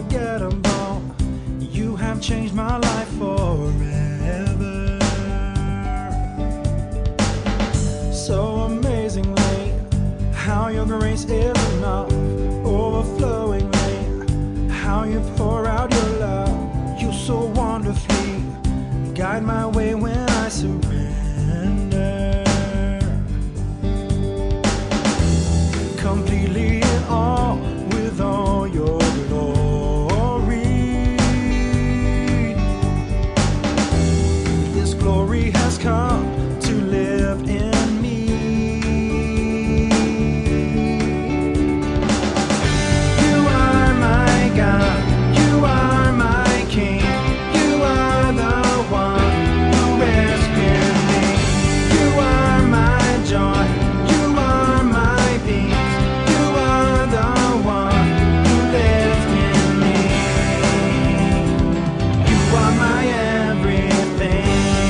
unforgettable. You have changed my life forever. So amazingly, how your grace is enough, overflowingly, how you pour out your love. You so wonderfully guide my way when I surrender. Completely in awe with all your glory. This glory has come to live in me. You are my God, you are my King, you are the one who rescued me. You are my joy, you are my peace, you are the one who lives in me. You are my everything.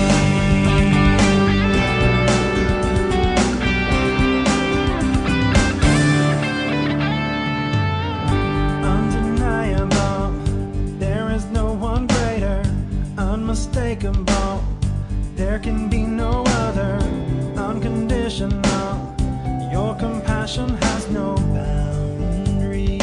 Undeniable, there is no one greater. Unmistakable, there can be no other. Unconditional, your compassion has no boundary.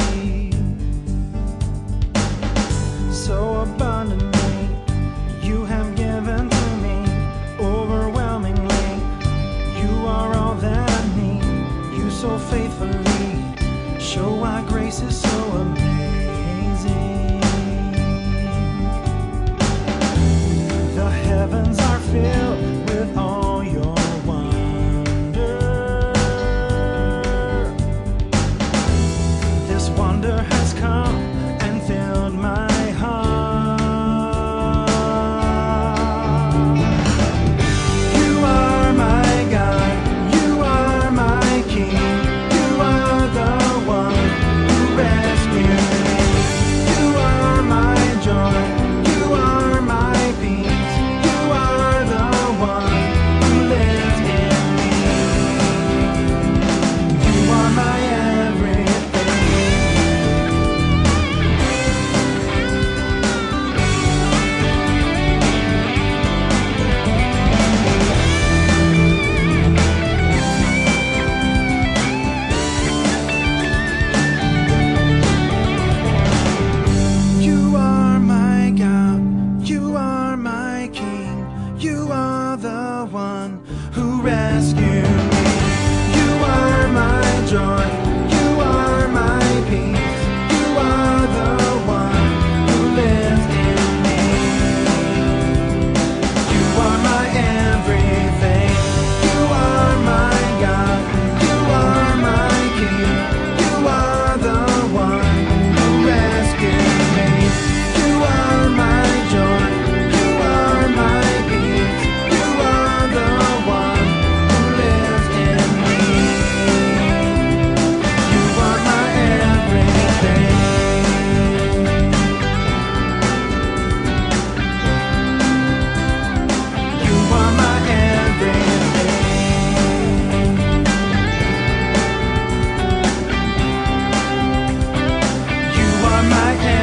So abundantly, you have given to me. Overwhelmingly, you are all that I need. You so faithfully show why grace is so amazing. The heavens are filled with all your wonder. This wonder has come and filled my heart. You are my God, you are my King, you are the one who rescued me. You are my joy, you are my peace, you are the one who lives in me. You are my everything. You are my God, you are my King, you are the one who rescued me. You are my joy, you are my peace, you are the one who lives in me. You are my everything. You are my God, you are my King, you are the one who rescued me. You are my joy, you are my peace, you are the one who lives in me. You are my everything. You are my everything. You are my everything.